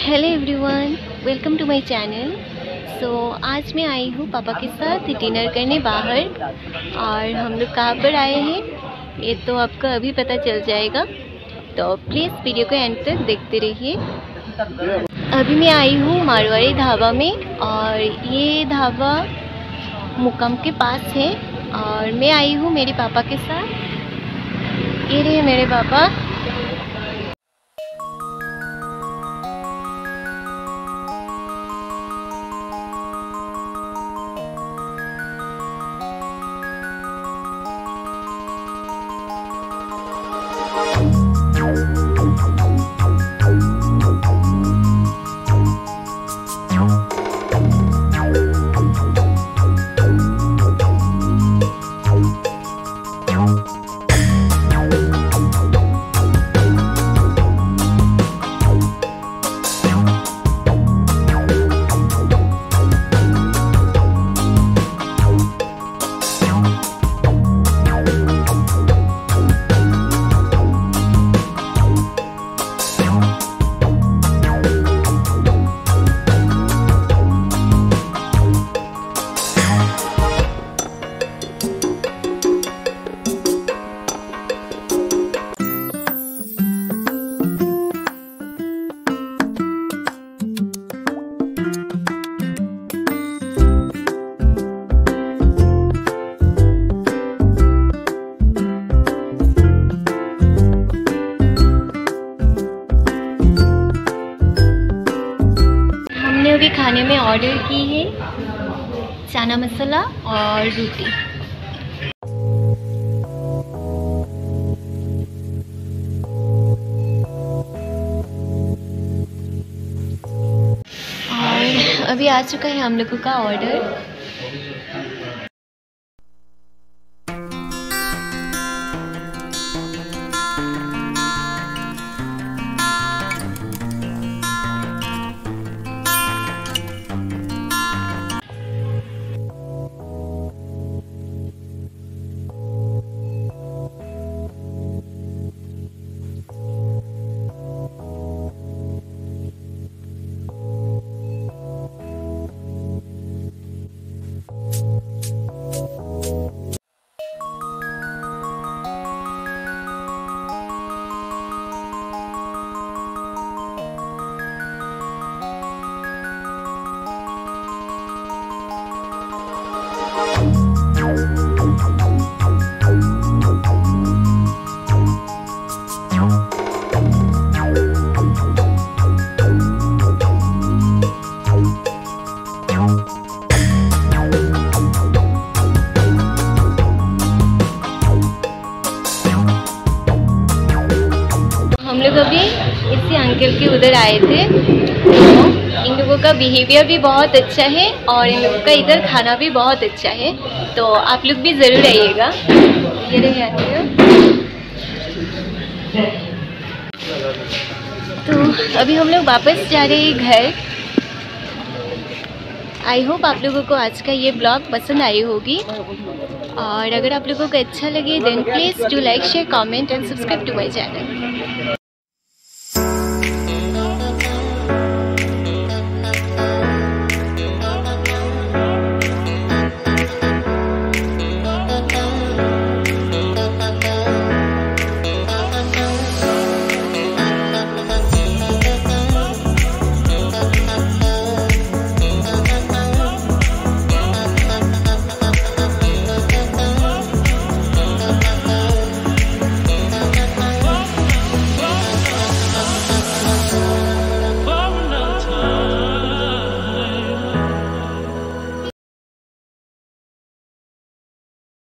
Hello everyone, welcome to my channel. So आज मैं आई हूँ पापा के साथ डिनर करने बाहर, और हम लोग कहाँ पर आए हैं ये तो आपको अभी पता चल जाएगा, तो प्लीज़ वीडियो को एंड तक देखते रहिए। अभी मैं आई हूँ मारवाड़ी ढाबा में, और ये ढाबा मुकाम के पास है, और मैं आई हूँ मेरे पापा के साथ। ये रहे मेरे पापा। अभी खाने में ऑर्डर की है चना मसाला और रोटी। और अभी आ चुका है हम लोगों का ऑर्डर। हम लोग अभी इसी अंकल के उधर आए थे, तो इन लोगों का बिहेवियर भी बहुत अच्छा है और इन लोगों का इधर खाना भी बहुत अच्छा है, तो आप लोग भी ज़रूर आइएगा। ये रहे अंकल। तो अभी हम लोग वापस जा रहे हैं घर। आई होप आप लोगों को आज का ये ब्लॉग पसंद आई होगी, और अगर आप लोगों को अच्छा लगे then please do like, share, comment and subscribe to my channel.